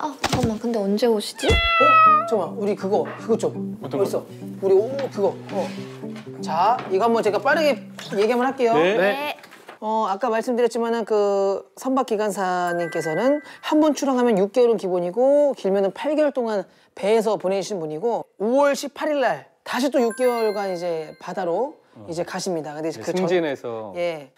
아 잠깐만 근데 언제 오시지? 잠깐만 우리 그거 좀 어떤 어딨어? 우리 그거 자 이거 한번 제가 빠르게 얘기 한번 할게요. 네. 아까 말씀드렸지만은 그 선박 기관사님께서는 한 번 출항하면 6개월은 기본이고 길면은 8개월 동안 배에서 보내신 분이고 5월 18일 날 다시 또 6개월간 이제 바다로 이제 가십니다. 근데 그 승진해서 예.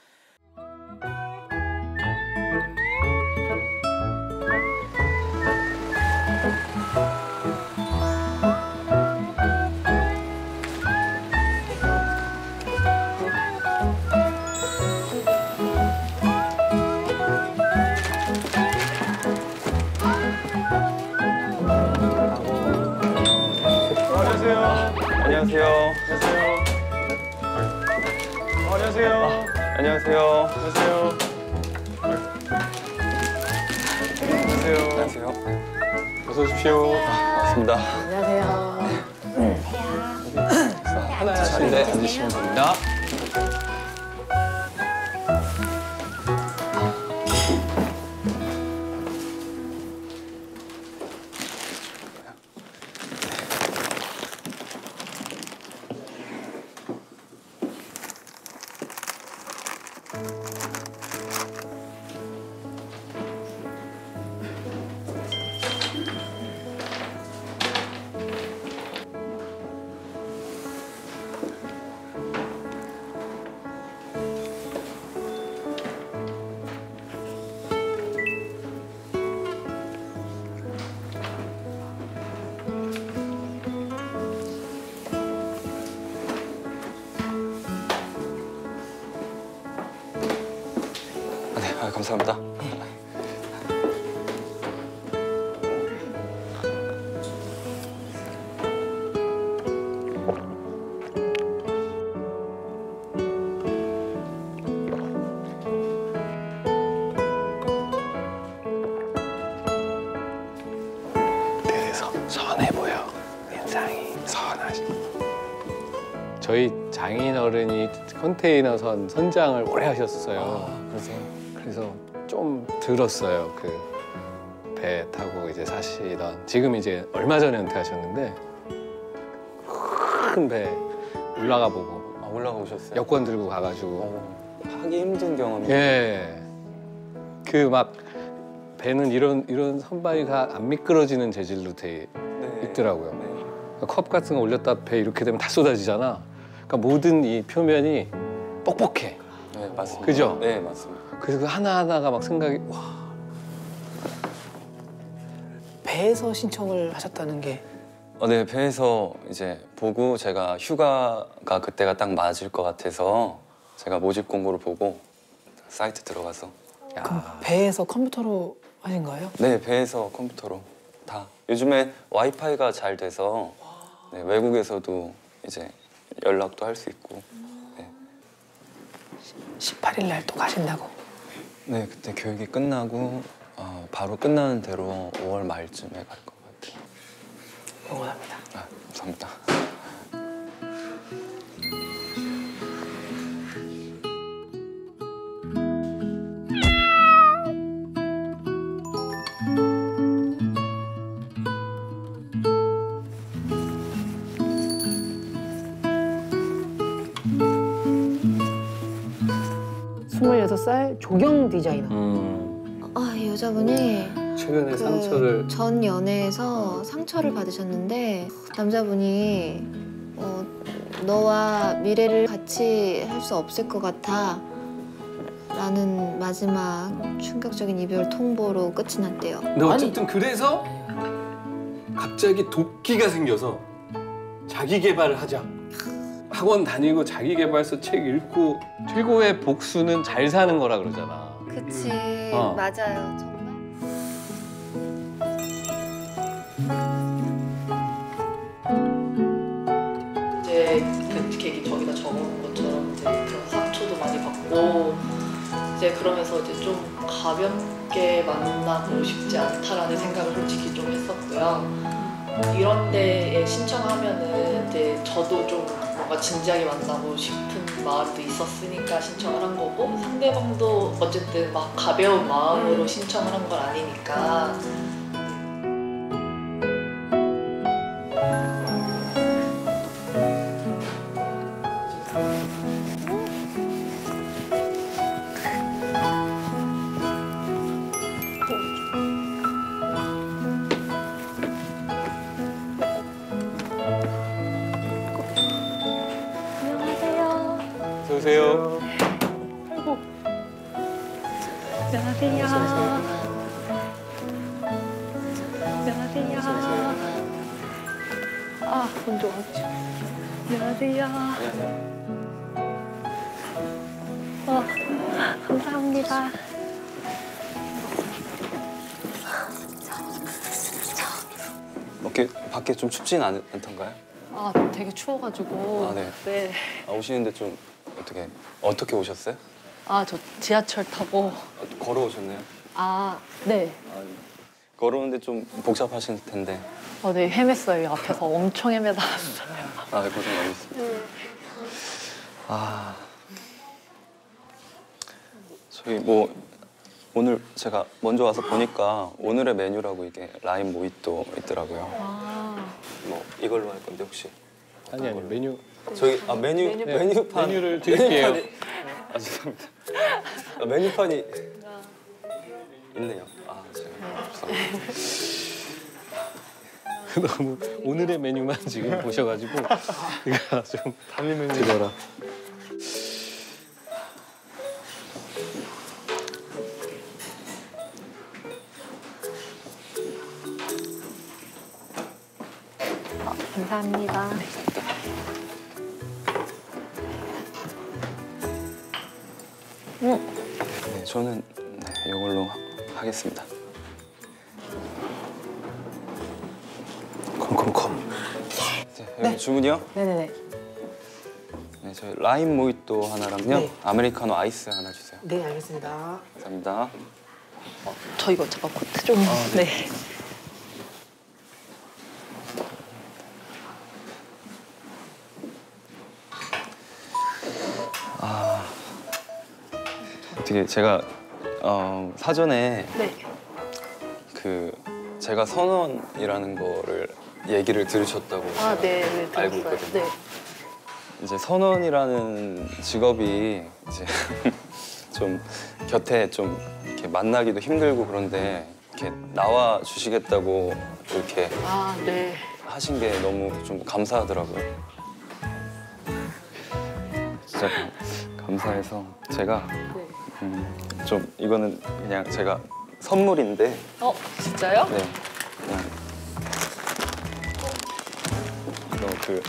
안녕하세요. 안녕하세요. 안녕하세요. 안녕하세요. 안녕하세요. 안녕하세요. 어서 오십시오. 반갑습니다. 안녕하세요. 하나 자리에 앉으시면 됩니다. 감사합니다. 그래서 선해 보여. 인상이 선하시. 저희 장인 어른이 컨테이너선 선장을 오래 하셨어요. 그래서 좀 들었어요. 그 배 타고 이제 사시던 지금 이제 얼마 전에 은퇴하셨는데 큰 배 올라가 보고 올라가 오셨어요? 여권 들고 가가지고 하기 힘든 경험이. 예. 그 막 배는 이런 선바위가 안 미끄러지는 재질로 돼 있더라고요. 네. 컵 같은 거 올렸다 배 이렇게 되면 다 쏟아지잖아. 그러니까 모든 이 표면이 뻑뻑해. 네, 맞습니다. 그죠? 네, 맞습니다. 그래서 그 하나하나가 막 생각이 와. 배에서 신청을 하셨다는 게 네, 배에서 이제 보고 제가 휴가가 그때가 딱 맞을 것 같아서 제가 모집 공고를 보고 사이트 들어가서. 그럼 배에서 컴퓨터로 하신 거예요? 네, 배에서 컴퓨터로 다. 요즘에 와이파이가 잘 돼서 네, 외국에서도 이제 연락도 할 수 있고. 네. 18일 날 또 가신다고. 네, 그때 교육이 끝나고 바로 끝나는 대로 5월 말쯤에 갈 것 같아요. 응원합니다. 감사합니다. 스물여섯 살 조경 디자이너. 아 이 여자분이 최근에 그 상처를 전 연애에서 상처를 받으셨는데 남자분이 너와 미래를 같이 할 수 없을 것 같아 라는 마지막 충격적인 이별 통보로 끝이 났대요. 근데 어쨌든 그래서 갑자기 도끼가 생겨서 자기 개발을 하자. 학원 다니고 자기계발서 책 읽고 최고의 복수는 잘 사는 거라 그러잖아. 그치 맞아요 정말. 이제 그 계기 저기다 적어놓은 것처럼 이제 그런 상처도 많이 받고 이제 그러면서 이제 좀 가볍게 만나고 싶지 않다라는 생각을 솔직히 좀 했었고요. 이런 데에 신청하면은 이제 저도 좀 뭔가 진지하게 만나고 싶은 마음도 있었으니까 신청을 한 거고 상대방도 어쨌든 막 가벼운 마음으로 신청을 한 건 아니니까 안녕하세요. 아, 먼저 와주시고. 안녕하세요. 감사합니다. 이렇게 밖에 좀 춥진 않던가요? 아, 되게 추워가지고. 아, 네. 네. 아, 오시는데 좀 어떻게 오셨어요? 아, 저 지하철 타고. 걸어오셨나요? 아, 네. 걸어오는데 좀 복잡하실 텐데. 네, 헤맸어요. 앞에서 엄청 헤매다 왔어요. 아, 고생 많으셨습니다. 아, 저희 뭐 오늘 제가 먼저 와서 보니까 오늘의 메뉴라고 이게 라임 모히또 있더라고요. 뭐 이걸로 할 건데 혹시? 아니 메뉴 저기 메뉴판 메뉴를 드릴게요. 아, 죄송합니다. 메뉴판이 있네요. 아, 제가 죄송합니다. 너무 오늘의 메뉴만 지금 보셔가지고 제가 좀 달리 메뉴 드려라. 감사합니다. 네, 저는 이걸로 하겠습니다. 컴컴컴. 여기 주문이요? 네네네. 네, 저희 라임 모히또 하나랑요. 네. 아메리카노 아이스 하나 주세요. 네, 알겠습니다. 감사합니다. 저 이거 잠깐 코트 좀. 네. 어떻게 제가 사전에 네. 그 제가 선원이라는 거를 얘기를 들으셨다고 아, 제가 네. 네, 알고 들었어요. 있거든요. 네. 이제 선원이라는 직업이 이제 좀 곁에 좀 이렇게 만나기도 힘들고 그런데 이렇게 나와 주시겠다고 이렇게 아, 네. 하신 게 너무 좀 감사하더라고요. 진짜 감사해서 제가 네. 좀 이거는 그냥 제가 선물인데 진짜요? 네 그냥 그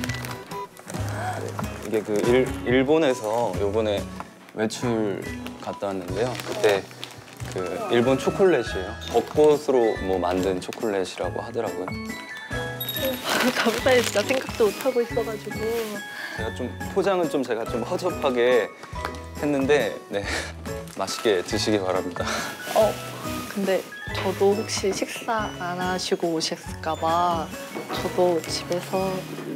이게 그 일본에서 요번에 외출 갔다 왔는데요. 그때 그 일본 초콜릿이에요. 벚꽃으로 뭐 만든 초콜릿이라고 하더라고요. 감사해요. 진짜 생각도 못 하고 있어가지고. 제가 좀 포장은 좀 제가 좀 허접하게 했는데 네 맛있게 드시기 바랍니다. 근데 저도 혹시 식사 안 하시고 오셨을까봐 저도 집에서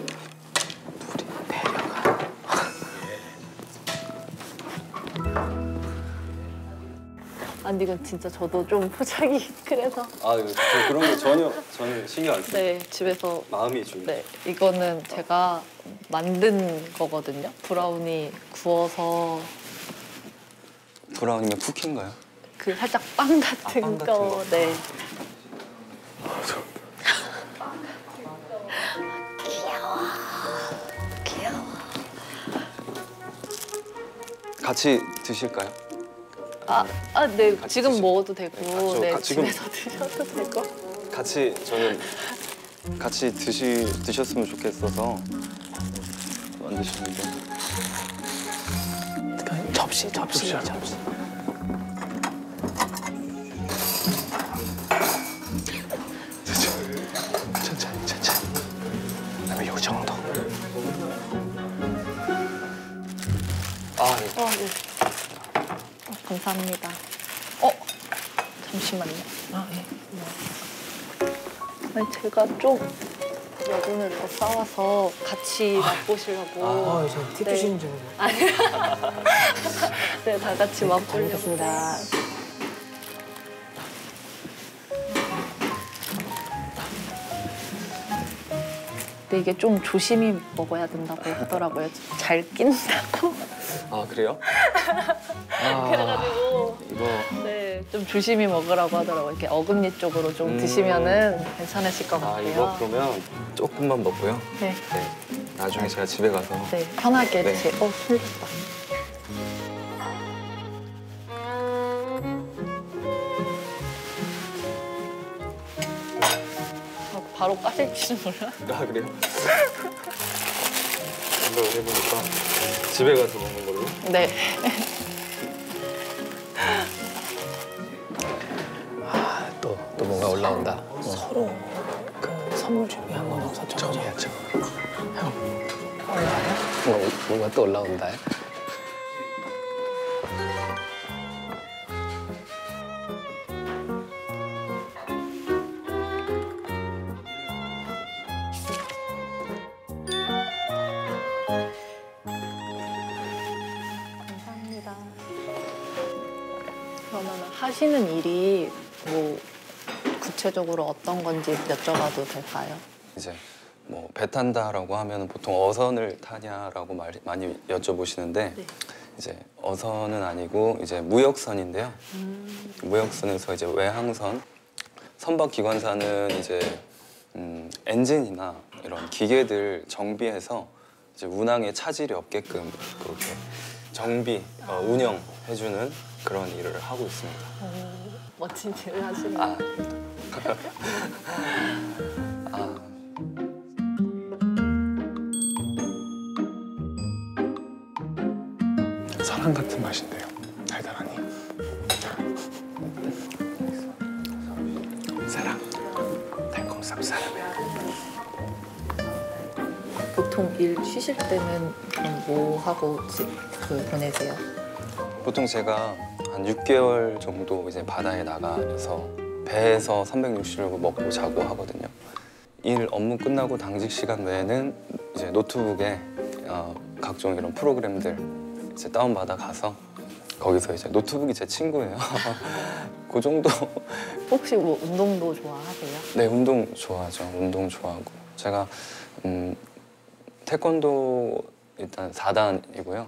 아니 이건 진짜 저도 좀 포장이 그래서 아, 저 그런 거 전혀 신경 안 써요. 네 집에서 마음이 중요해요. 네 이거는 제가 만든 거거든요. 브라우니 구워서 브라운이면 쿠키인가요? 그 살짝 빵 같은 빵 같은 거. 거. 네. 같이 드실까요? 네. 같이 지금 드시- 먹어도 되고, 저 네, 지금- 집에서 드셔도 되고. 같이 저는 같이 드셨으면 좋겠어서 만드시는데 접시. 천천히. 그다음에 요 정도. 아, 네. 네. 감사합니다. 잠시만요. 아니, 제가 좀 여분을 더 싸와서 같이 맛보시려고. 저 티푸시는 줄. 네, 다 같이 맛보려고. 먹겠습니다. 근데 이게 좀 조심히 먹어야 된다고 하더라고요. 잘 낀다고. 아, 그래요? 그래가지고 이거 네, 좀 조심히 먹으라고 하더라고요. 이렇게 어금니 쪽으로 좀 드시면은 괜찮으실 것 같아요. 이거 그러면 조금만 먹고요. 네, 네. 나중에 제가 집에 가서 네, 편하게 네. 드세요. 힘들다. 바로 까실지는 몰라. 아 그래요? 생각을 해보니까 집에 가서 먹는 걸로. 네. 또 뭔가 올라온다. 서로 그 선물 준비한 건 없었죠? 정해야죠. 형, 뭔가 또 올라온다. 감사합니다. 그러면 하시는 일이 뭐 구체적으로 어떤 건지 여쭤봐도 될까요? 이제 뭐 배 탄다라고 하면 보통 어선을 타냐라고 많이 여쭤보시는데 네. 이제 어선은 아니고 이제 무역선인데요. 무역선에서 이제 외항선, 선박 기관사는 이제 엔진이나 이런 기계들 정비해서 이제 운항에 차질이 없게끔 그렇게 정비, 운영해주는 그런 일을 하고 있습니다. 멋진 일을 하시네요. 아, 아. 사랑 같은 맛인데요. 달달하니. 사랑. 달콤 쌉싸름. 보통 일 쉬실 때는 그럼 뭐 하고 보내세요? 보통 제가 한 6개월 정도 이제 바다에 나가서 배에서 360일 먹고 자고 하거든요. 일 업무 끝나고 당직 시간 외에는 이제 노트북에 각종 이런 프로그램들 이제 다운받아 가서 거기서 이제 노트북이 제 친구예요. 그 정도. 혹시 뭐 운동도 좋아하세요? 네, 운동 좋아하죠. 운동 좋아하고 제가 태권도 일단 4단이고요.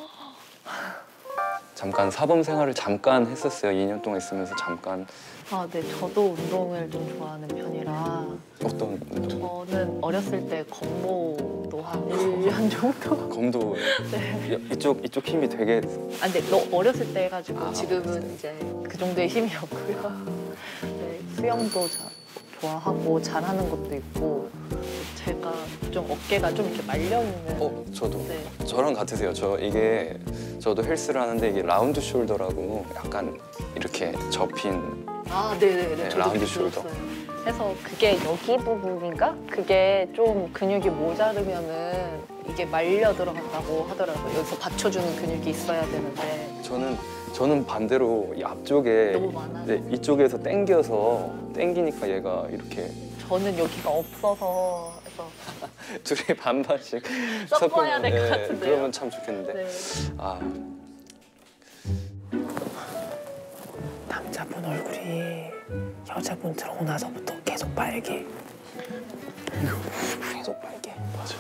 잠깐 사범 생활을 잠깐 했었어요. 2년 동안 있으면서 잠깐. 아, 네. 저도 운동을 좀 좋아하는 편이라 어떤 운동? 저는 어렸을 때 검도도 한 1년 정도? 검도. 네. 이쪽 힘이 되게. 아, 근데 너무 어렸을 때 해가지고 아, 지금은 이제 그 정도의 힘이 없고요. 네, 수영도 좋아하고 잘하는 것도 있고 제가 좀 어깨가 좀 이렇게 말려있는 저도. 네. 저랑 같으세요. 저도 헬스를 하는데 이게 라운드 숄더라고 약간 이렇게 접힌. 아, 네네네. 네, 저도 라운드 들었어요. 숄더. 그래서 그게 여기 부분인가? 그게 좀 근육이 모자르면은 이게 말려 들어간다고 하더라고요. 여기서 받쳐주는 근육이 있어야 되는데 저는 반대로 이 앞쪽에 너무 많아서. 네, 이쪽에서 당기니까 얘가 이렇게 저는 여기가 없어서 그래서 둘이 반반씩 섞어야 될 것 네, 같은데요. 그러면 참 좋겠는데. 네. 아, 남자분 얼굴이 여자분 들어오고 나서부터 계속 빨개. 계속 빨개. 맞아.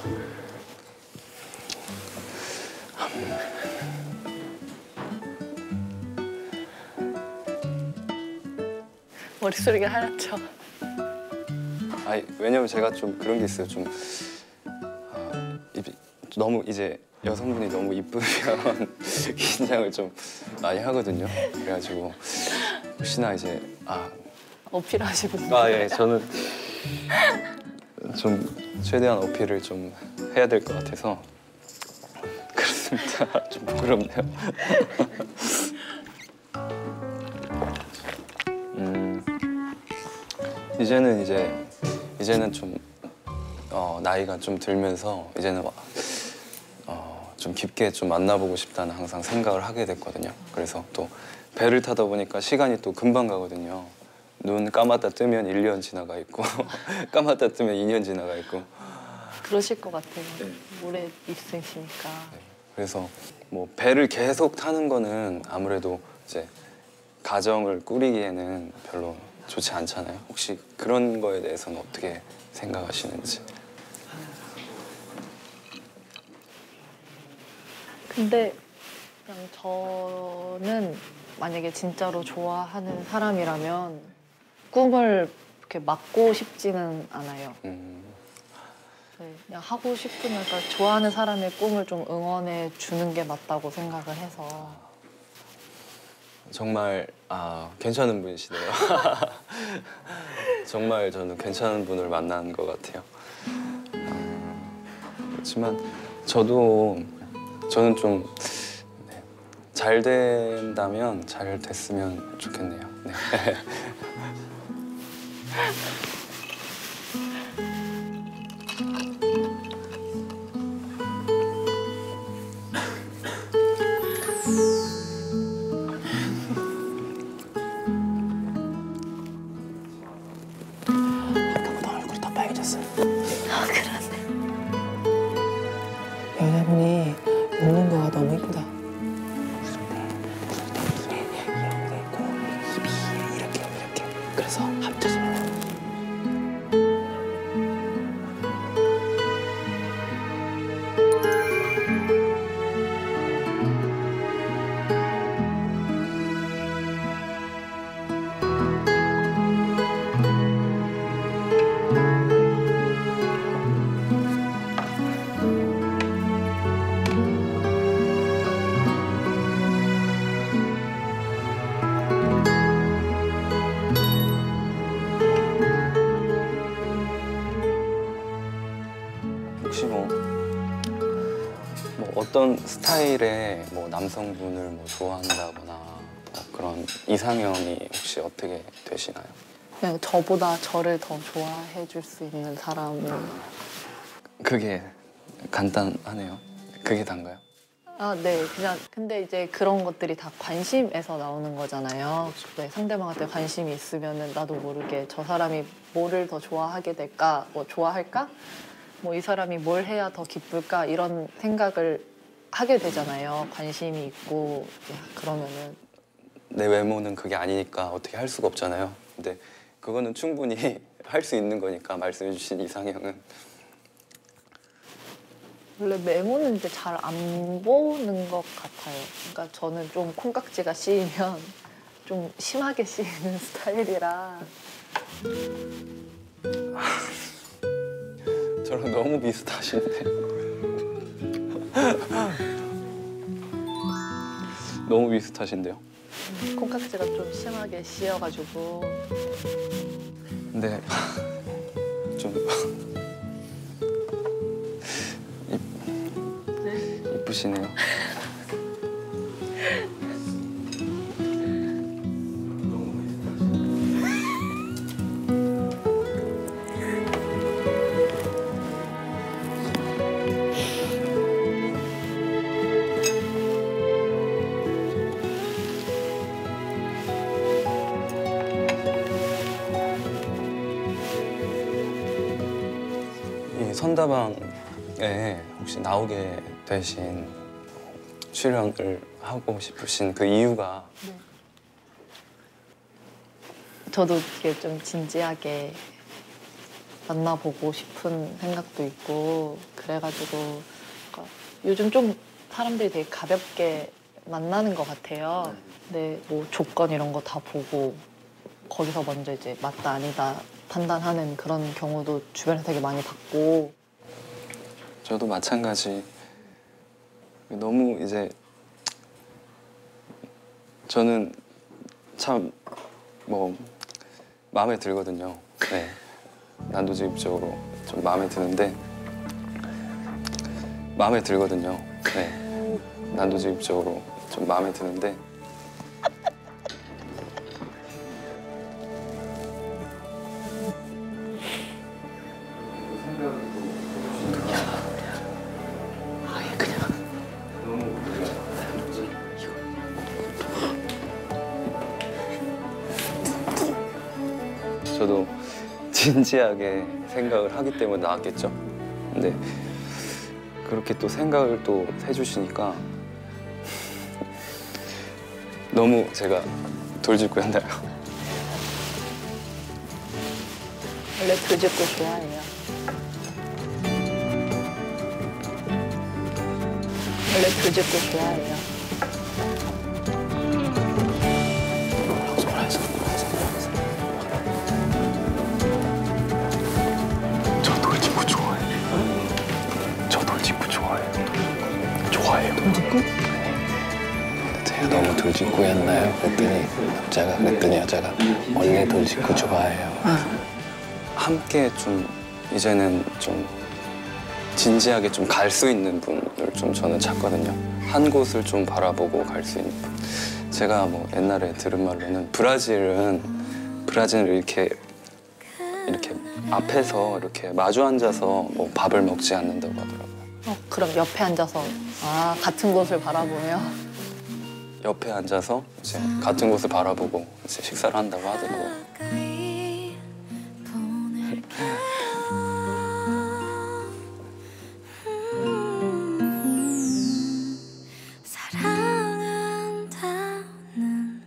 머릿소리가 하얗죠. 왜냐면 제가 좀 그런 게 있어요. 좀 너무 이제 여성분이 너무 이쁘면 긴장을 좀 많이 하거든요. 그래가지고 혹시나 이제 어필하시고 예, 저는 좀 최대한 어필을 좀 해야 될 것 같아서 그렇습니다. 좀 부끄럽네요. 이제는 좀 나이가 좀 들면서 이제는 좀 깊게 좀 만나보고 싶다는 항상 생각을 하게 됐거든요. 그래서 또 배를 타다 보니까 시간이 또 금방 가거든요. 눈 감았다 뜨면 1년 지나가 있고 감았다 뜨면 2년 지나가 있고. 그러실 것 같아요. 오래 있으시니까. 그래서 뭐 배를 계속 타는 거는 아무래도 이제 가정을 꾸리기에는 별로 좋지 않잖아요. 혹시 그런 거에 대해서는 어떻게 생각하시는지. 근데 그냥 저는 만약에 진짜로 좋아하는 사람이라면 꿈을 이렇게 막고 싶지는 않아요. 네, 그냥 하고 싶으면 그러니까 좋아하는 사람의 꿈을 좀 응원해 주는 게 맞다고 생각을 해서. 정말 괜찮은 분이시네요. 정말 저는 괜찮은 분을 만난 것 같아요. 그렇지만 저는 좀 잘 된다면 잘 됐으면 좋겠네요. 네. 아까보다 얼굴이 더 빨개졌어요. 아 그러네. 여자분이 웃는 거가 너무 이쁘다. 눈에 이렇게 있고 입이 이렇게. 그래서 합쳐지면 혹시 뭐 어떤 스타일의 뭐 남성분을 뭐 좋아한다거나 뭐 그런 이상형이 혹시 어떻게 되시나요? 그냥 저보다 저를 더 좋아해 줄 수 있는 사람을. 그게 간단하네요. 그게 단가요? 아, 네. 그냥 근데 이제 그런 것들이 다 관심에서 나오는 거잖아요. 네, 상대방한테 관심이 있으면은 나도 모르게 저 사람이 뭐를 더 좋아하게 될까, 뭐 좋아할까, 뭐 이 사람이 뭘 해야 더 기쁠까 이런 생각을 하게 되잖아요. 관심이 있고 그러면은 내 외모는 그게 아니니까 어떻게 할 수가 없잖아요. 근데 그거는 충분히 할 수 있는 거니까 말씀해주신 이상형은 원래 외모는 이제 잘 안 보는 것 같아요. 그러니까 저는 좀 콩깍지가 씌이면 좀 심하게 씌이는 스타일이라. 저랑 너무 비슷하신데 너무 비슷하신데요. 콩깍지가 좀 심하게 씌여가지고. 근데 좀 이쁘시네요. 이 선다방에 혹시 나오게 되신 출연을 하고 싶으신 그 이유가 저도 이게 좀 진지하게 만나보고 싶은 생각도 있고 그래가지고 그러니까 요즘 좀 사람들이 되게 가볍게 만나는 것 같아요. 근데 뭐 조건 이런 거 다 보고 거기서 먼저 이제 맞다 아니다 판단하는 그런 경우도 주변에 되게 많이 봤고. 저도 마찬가지. 너무 이제 저는 참 뭐 마음에 들거든요. 네. 난도직입적으로 좀 마음에 드는데 마음에 들거든요. 네. 난도직입적으로 좀 마음에 드는데 저도 진지하게 생각을 하기 때문에 나왔겠죠. 근데 그렇게 또 생각을 또 해주시니까 너무 제가 돌직구였나요? 원래 돌직구 좋아해요. 원래 돌직구 좋아해요. 저 돌직구 좋아해요. 저 돌직구 좋아해요. 좋아해요. 돌직구? 제가 너무 돌직구였나요? 그랬더니 여자가 원래 돌직구 좋아해요. 함께 좀 이제는 좀 진지하게 좀 갈 수 있는 분을 좀 저는 찾거든요. 한 곳을 좀 바라보고 갈 수 있는 분. 제가 뭐 옛날에 들은 말로는 브라질은 이렇게 앞에서 이렇게 마주 앉아서 뭐 밥을 먹지 않는다고 하더라고요. 그럼 옆에 앉아서 같은 곳을 바라보며 옆에 앉아서 이제 같은 곳을 바라보고 이제 식사를 한다고 하더라고요. 사랑한다는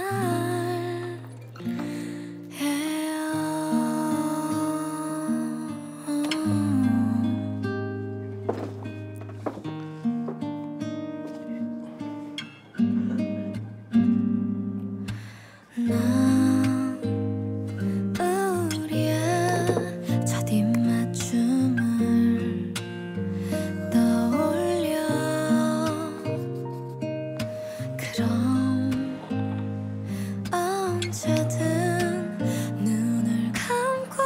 우리의 첫 입맞춤을 떠올려 그럼 언제든 눈을 감고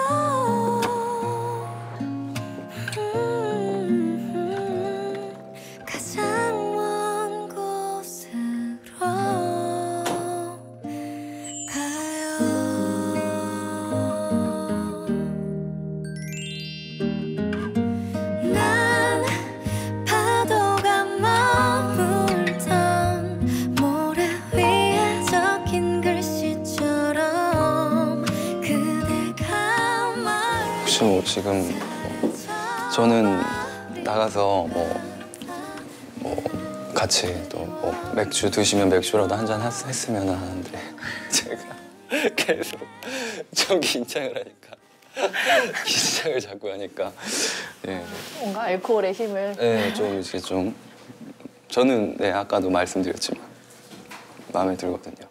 가장 먼 곳으로 난 파도가 머물던 모래 위에 적힌 글씨처럼 그대가 말 혹시 뭐 지금 저는 나가서 뭐 같이 또 뭐 맥주 드시면 맥주라도 한잔 했으면 하는데 제가 계속 좀 긴장을 하니까 긴장을 자꾸 하니까 예, 뭔가 알코올의 힘을 네, 좀 이제 좀 저는 네 아까도 말씀드렸지만 마음에 들거든요.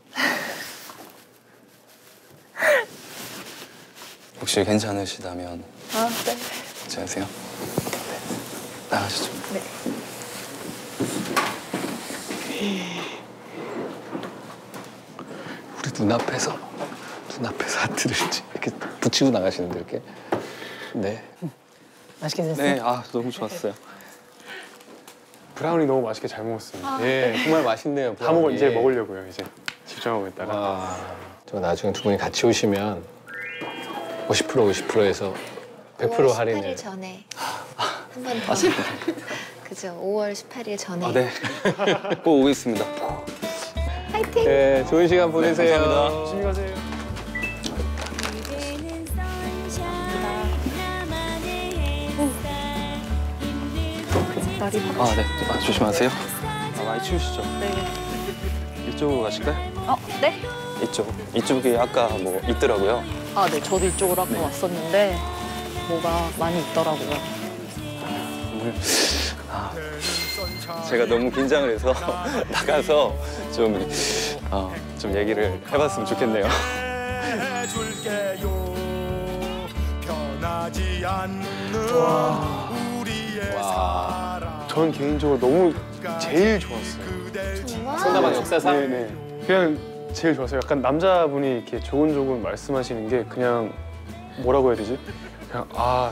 혹시 괜찮으시다면 네. 괜찮으세요? 네. 나가시죠. 네. 우리 눈앞에서 하트를 이렇게 붙이고 나가시는데 이렇게. 네. 맛있게 드셨어요? 네, 너무 좋았어요. 브라우니 너무 맛있게 잘 먹었습니다. 예, 정말 맛있네요. 다 먹어 이제 먹으려고요. 이제 집중하고 있다가. 저 나중에 두 분이 같이 오시면 50%해서 100% 5월 18일 할인을. 전에 한 번 더. 그죠? 5월 18일 전에. 네, 꼭 오겠습니다. 파이팅! 네, 좋은 시간 보내세요. 감사합니다. 조심히 가세요. 이제는 선샤인 나만의 햇살 날이 네, 조심하세요. 많이 추우시죠? 네. 이쪽으로 가실까요? 네? 이쪽이 아까 뭐 있더라고요. 네. 저도 이쪽으로 아까 왔었는데 뭐가 많이 있더라고요. 오늘 제가 너무 긴장을 해서 나가서 좀 얘기를 해봤으면 좋겠네요. 해줄게요. 변하지 않는 우리의 사랑. 전 개인적으로 너무 제일 좋았어요. 상담한 역사상. 네네. 그냥 제일 좋았어요. 약간 남자분이 이렇게 조곤조곤 말씀하시는 게 그냥 뭐라고 해야 되지? 그냥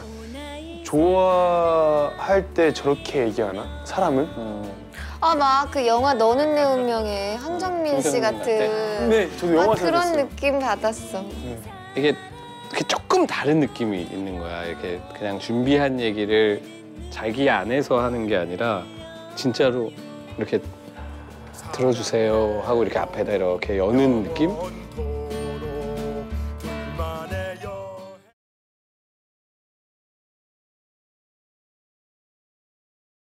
좋아할 때 저렇게 얘기하나? 사람을? 막 그 영화 너는 내 운명에 한정민 씨 김정민 같은 네, 저도 영화 그런 생각했어요. 느낌 받았어. 이게 조금 다른 느낌이 있는 거야. 이렇게 그냥 준비한 얘기를 자기 안에서 하는 게 아니라 진짜로 이렇게 들어주세요 하고 이렇게 앞에다 이렇게 여는 느낌?